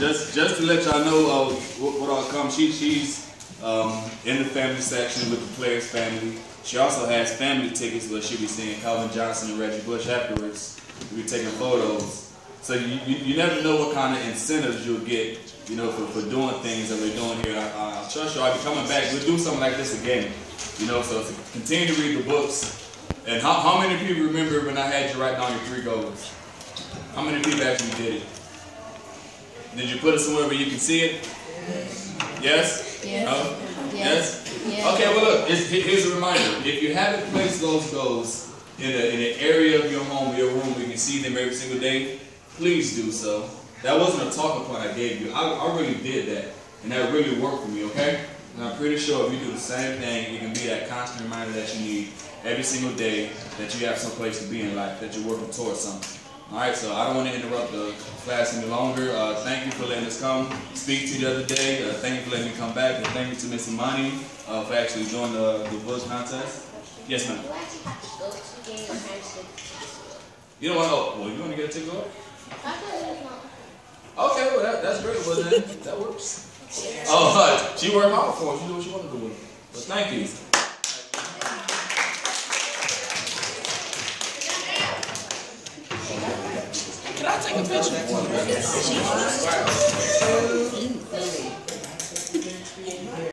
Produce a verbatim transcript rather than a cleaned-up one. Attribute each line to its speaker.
Speaker 1: just just to let y'all know uh, what, what all comes. She she's um, in the family section with the Players family. She also has family tickets where she'll be seeing Calvin Johnson and Reggie Bush afterwards. We'll be taking photos. So you, you you never know what kind of incentives you'll get, you know, for, for doing things that we're doing here. I, I trust you. I'll be coming back. We'll do something like this again. You know, so to continue to read the books. And how, how many people remember when I had you write down your three goals? How many people actually did it? Did you put it somewhere where you can see it? Yes?
Speaker 2: Yes.
Speaker 1: No?
Speaker 2: Yes.
Speaker 1: Yes?
Speaker 2: Yes.
Speaker 1: Okay, well look, it's, here's a reminder. If you haven't placed those goals in, a, in an area of your home, your room, where you can see them every single day, please do so. That wasn't a talking point I gave you. I, I really did that. And that really worked for me, okay? And I'm pretty sure if you do the same thing, it can be that constant reminder that you need every single day that you have some place to be in life, that you're working towards something. Alright, so I don't want to interrupt the class any longer. Uh, thank you for letting us come speak to you the other day. Uh, thank you for letting me come back. And thank you to Miss Imani uh, for actually doing the, the book contest. Yes, ma'am. You don't want to, oh, well, you want to get a ticket off? Okay, well, that, that's great. Well, then, that works. Oh, uh, she worked hard for us. She did what she wanted to do with it. But thank you.
Speaker 3: Can I take a picture?